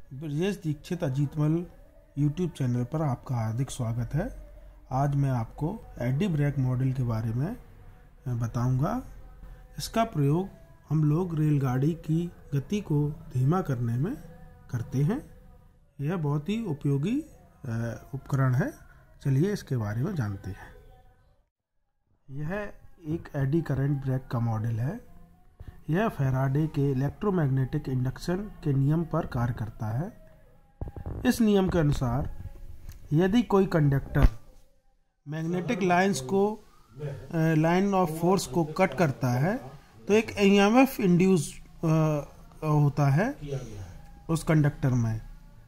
Brajesh Dixit Ajitmal YouTube channel पर आपका हार्दिक स्वागत है। आज मैं आपको एडी ब्रेक मॉडल के बारे में बताऊंगा। इसका प्रयोग हम लोग रेलगाड़ी की गति को धीमा करने में करते हैं। यह बहुत ही उपयोगी उपकरण है। चलिए इसके बारे में जानते हैं। यह एक एडी करंट ब्रेक का मॉडल है। यह फैराडे के इलेक्ट्रोमैग्नेटिक इंडक्शन के नियम पर कार्य करता है। इस नियम के अनुसार यदि कोई conductor magnetic line of force को कट करता है तो एक ईएमएफ इंड्यूस होता है उस कंडक्टर में।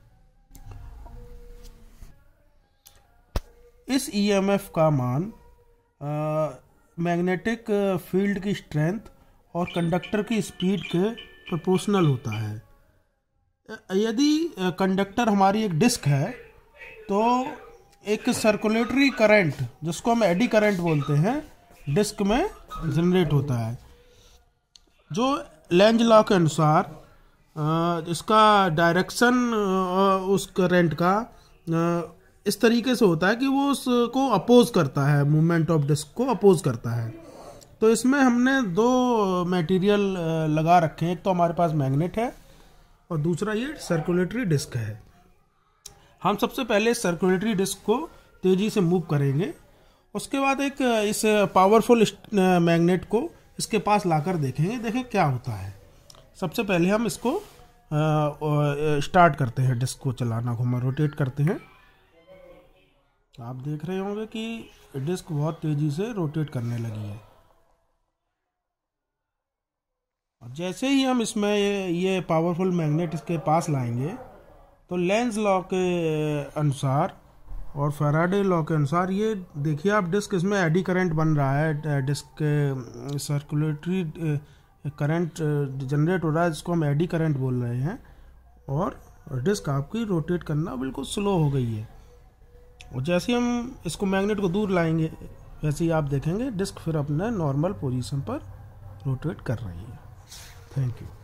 इस ईएमएफ का मान मैग्नेटिक फील्ड की स्ट्रेंथ और कंडक्टर की स्पीड के प्रोपोर्शनल होता है। यदि कंडक्टर हमारी एक डिस्क है तो एक सर्कुलेटरी करंट, जिसको हम एडी करंट बोलते हैं, डिस्क में जनरेट होता है, जो लेंज लॉ के अनुसार इसका डायरेक्शन उस करंट का इस तरीके से होता है कि वो उसको अपोज करता है, मूवमेंट ऑफ डिस्क को अपोज करता है। तो इसमें हमने दो मटेरियल लगा रखे हैं। एक तो हमारे पास मैग्नेट है और दूसरा ये सर्कुलेटरी डिस्क है। हम सबसे पहले सर्कुलेटरी डिस्क को तेज़ी से मूव करेंगे। उसके बाद एक इस पावरफुल मैग्नेट को इसके पास लाकर देखें क्या होता है। सबसे पहले हम इसको स्टार्ट करते हैं, डिस्क को चलाना, रोटेट करते हैं। आप देख रहे होंगे कि डिस्क बहुत तेज़ी से रोटेट करने लगी है। जैसे ही हम इसमें ये पावरफुल मैग्नेट इसके पास लाएंगे तो लेंज लॉ के अनुसार और फैराडे लॉ के अनुसार ये देखिए आप, डिस्क इसमें एडी करंट बन रहा है। डिस्क के सर्कुलेटरी करंट जनरेट हो रहा है, जिसको हम एडी करंट बोल रहे हैं। और डिस्क आपकी रोटेट करना बिल्कुल स्लो हो गई है। और जैसे ही हम इसको मैग्नेट को दूर लाएंगे वैसे ही आप देखेंगे डिस्क फिर अपने नॉर्मल पोजीशन पर रोटेट कर रही है। Thank you.